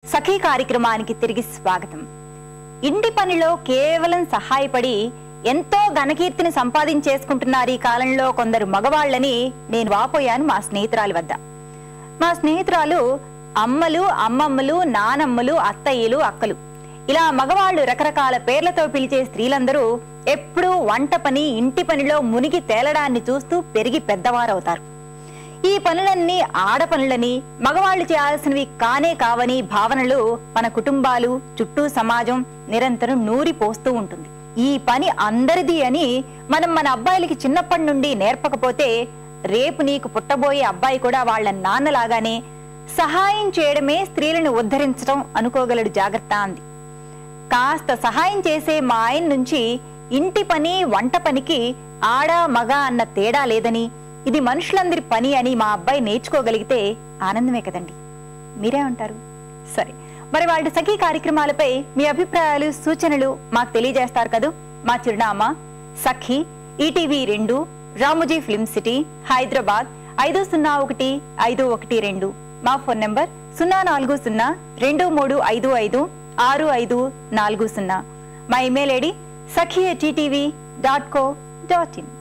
సఖీ కార్యక్రమానికి తిరిగి స్వాగతం. ఇంటి పనిలో కేవలం సహాయపడి ఎంతో ఘనకీర్తిని సంపాదించేసుకుంటున్నారు ఈ కాలంలో కొందరు మగవాళ్ళని నేను వాపోయాను మా స్నేహితురాలి వద్ద. మా స్నేహితురాలు అమ్మలు, అమ్మమ్మలు, నానమ్మలు, అత్తయ్యలు, అక్కలు ఇలా మగవాళ్ళు రకరకాల పేర్లతో పిలిచే స్త్రీలందరూ ఎప్పుడూ వంట పని, ఇంటి పనిలో మునిగి తేలడాన్ని చూస్తూ పెరిగి పెద్దవారవుతారు. ఈ పనులన్నీ ఆడపనులని, మగవాళ్లు చేయాల్సినవి కానే కావని భావనలు మన కుటుంబాలు, చుట్టూ సమాజం నిరంతరం నూరిపోస్తూ ఉంటుంది. ఈ పని అందరిది అని మనం మన అబ్బాయిలకి చిన్నప్పటి నుండి నేర్పకపోతే రేపు నీకు పుట్టబోయే అబ్బాయి కూడా వాళ్ళ నాన్నలాగానే సహాయం చేయడమే స్త్రీలను ఉద్ధరించడం అనుకోగలడు, జాగ్రత్త అంది. కాస్త సహాయం చేసే మా ఆయన నుంచి ఇంటి పని, వంట పనికి ఆడ మగ అన్న తేడా లేదని, ఇది మనుషులందరి పని అని మా అబ్బాయి నేర్చుకోగలిగితే ఆనందమే కదండి. మీరేమంటారు? సరే, మరి వాళ్ళ సఖీ కార్యక్రమాలపై మీ అభిప్రాయాలు, సూచనలు మాకు తెలియజేస్తారు కదూ. మా చిరునామా Sakhi, ETV2, Ramoji film city, Hyderabad 501512. మా ఫోన్ నంబర్ 0402355640. మా ఇమెయిల్ ఐడి sakhi@etv.co.in.